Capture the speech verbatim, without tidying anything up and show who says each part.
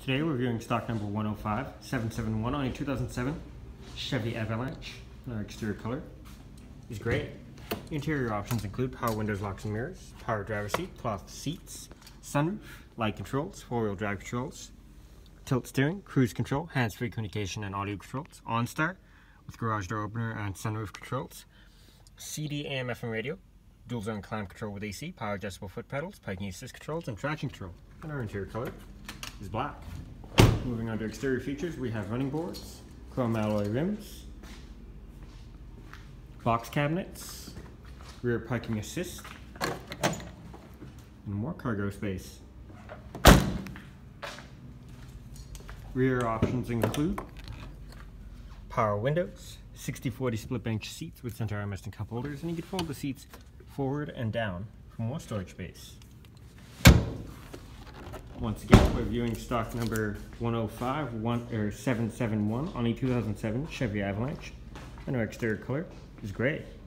Speaker 1: Today we're reviewing stock number one oh five seven seven one on a two thousand seven Chevy Avalanche. Our exterior color is gray. Interior options include power windows, locks and mirrors, power driver seat, cloth seats, sunroof, light controls, four-wheel drive controls, tilt steering, cruise control, hands-free communication and audio controls, OnStar with garage door opener and sunroof controls, C D A M F M radio, dual zone climate control with A C, power adjustable foot pedals, parking assist controls, and traction control. And our interior color is black. Moving on to exterior features, we have running boards, chrome alloy rims, box cabinets, rear parking assist, and more cargo space. Rear options include power windows, sixty forty split bench seats with center armrest and cup holders, and you can fold the seats forward and down for more storage space. Once again, we're viewing stock number one oh five seven seven one on a two thousand seven Chevy Avalanche, and our exterior color is gray.